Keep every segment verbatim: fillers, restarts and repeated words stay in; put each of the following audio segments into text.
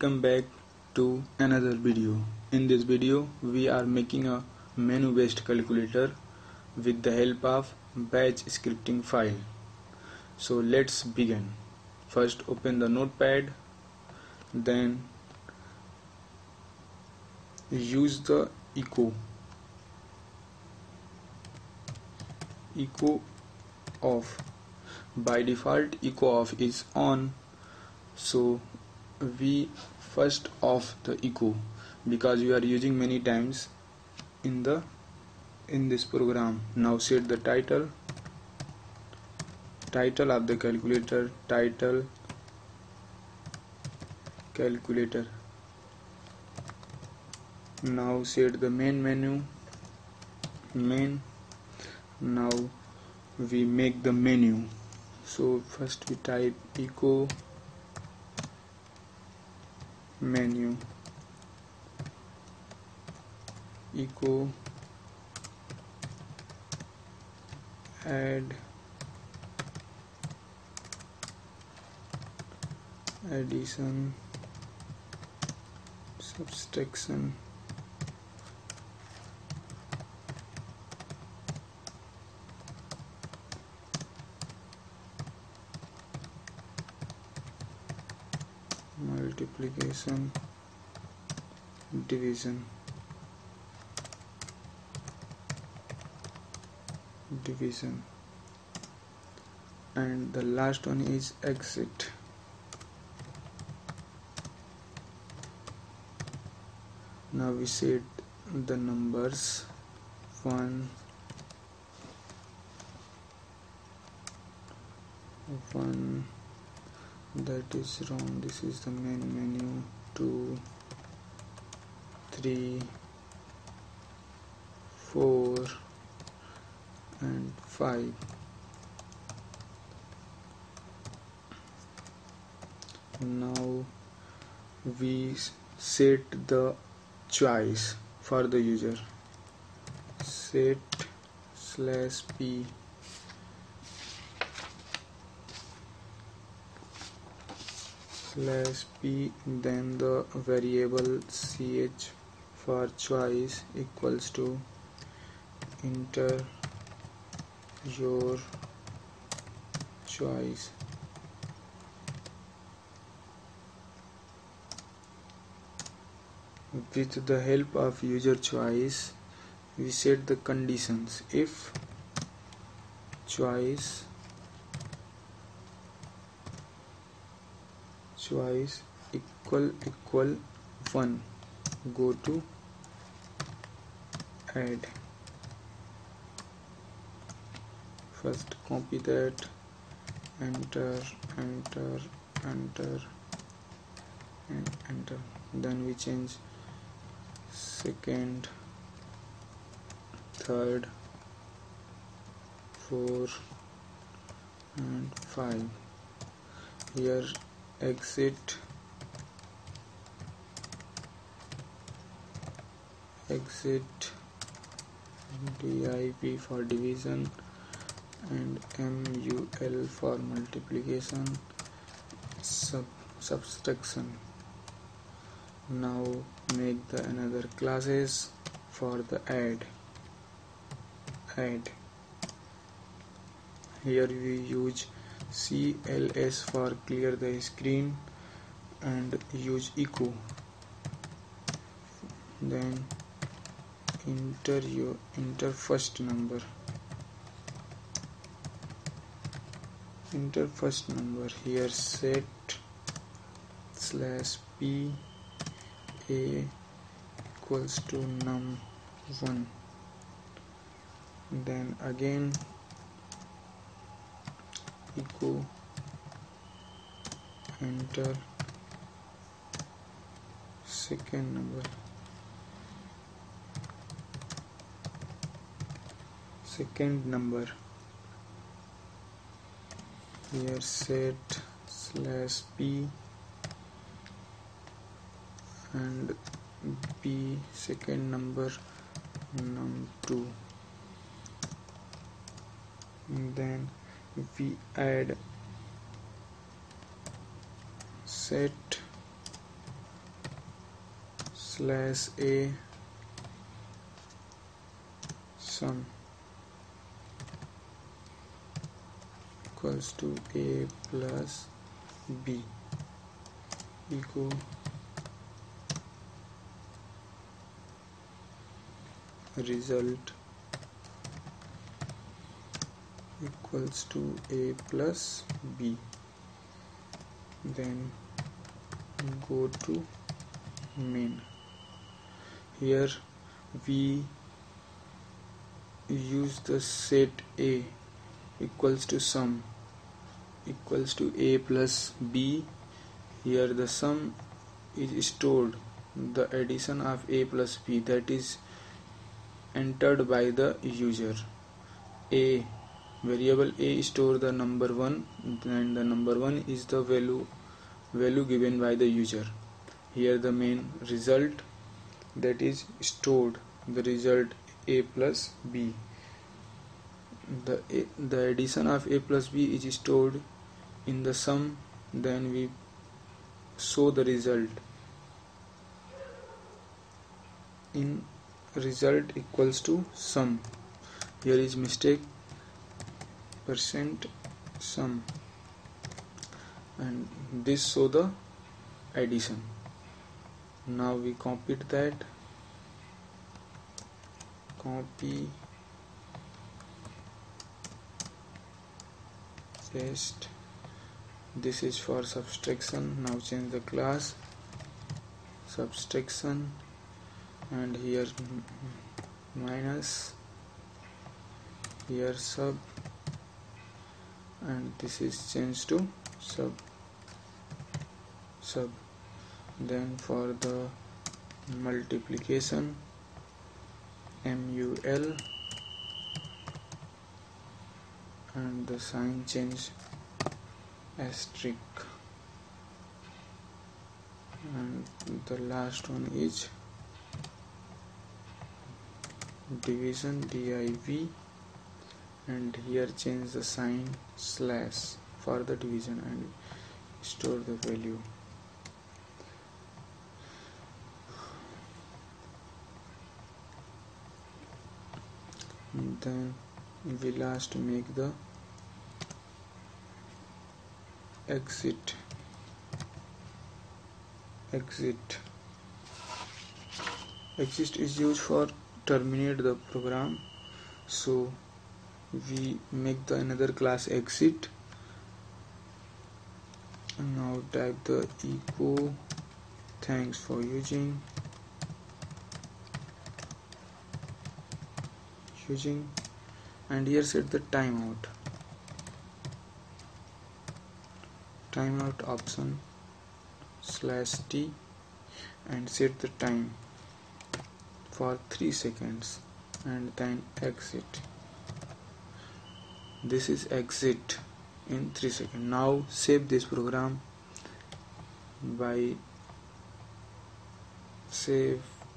Welcome back to another video. In this video we are making a menu based calculator with the help of batch scripting file. So let's begin. First open the notepad, then use the echo echo off. By default echo off is on, so we first off the echo because we are using many times in the in this program. Now set the title title of the calculator title calculator. Now set the main menu main. Now we make the menu. So first we type echo menu echo add addition subtraction multiplication division division and the last one is exit. Now we set the numbers one one that is wrong, this is the main menu. Two, three, four and five. Now we set the choice for the user. Set slash p slash p, then the variable ch for choice equals to enter your choice. With the help of user choice we set the conditions. If choice choice equal equal one, go to add. First copy that, enter enter enter and enter. Then we change second, third, four and five. Here exit exit dip for division and mul for multiplication sub subtraction. Now make the another classes for the add add. Here we use C L S for clear the screen and use echo. Then enter your enter first number enter first number. Here set slash p a equals to num one. Then again echo enter second number second number. Here set slash p and p second number num two. Then we add set slash a sum equals to a plus b equal result equals to a plus b. Then go to main. Here we use the set a equals to sum equals to a plus b. Here the sum is stored, the addition of a plus b, that is entered by the user. A variable a store the number one, and the number one is the value value given by the user. Here the main result, that is stored the result a plus b. The a, the addition of a plus b is stored in the sum. Then we show the result in result equals to sum. Here is mistake, percent sum, and this show the addition. Now we copied that, copy, paste. This is for subtraction. Now change the class subtraction, and here minus, here sub, and this is changed to sub sub. Then for the multiplication, mul, and the sign change asterisk, and the last one is division, div, and here change the sign slash for the division and store the value. Then we last make the exit exit exit is used for terminate the program, so we make the another class exit. Now type the echo thanks for using using and here set the timeout timeout option slash t, and set the time for three seconds, and then exit. This is exit in three seconds. Now save this program by save.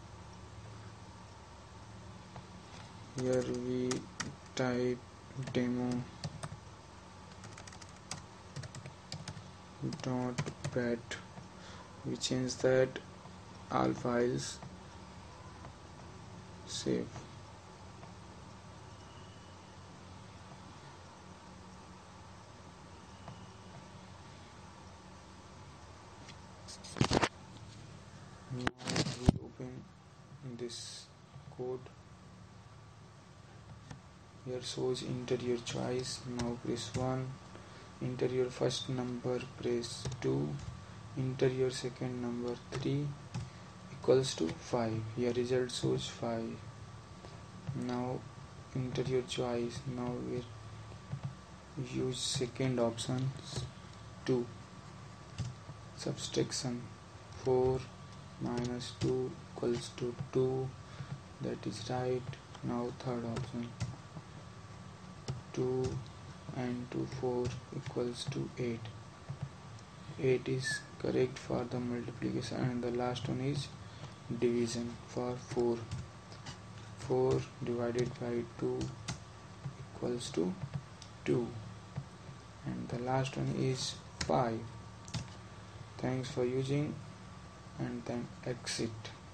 Here we type demo dot pat. We change that all files, save. Now we open this code. Here shows enter your choice. Now press one, enter your first number, press two, enter your second number, three, equals to five. Here result shows five. Now enter your choice. Now we use second option, two, subtraction, four minus two equals to two, that is right. Now third option, two and two, four equals to eight. eight is correct for the multiplication, and the last one is division for four. four divided by two equals to two, and the last one is five. Thanks for using, and then exit.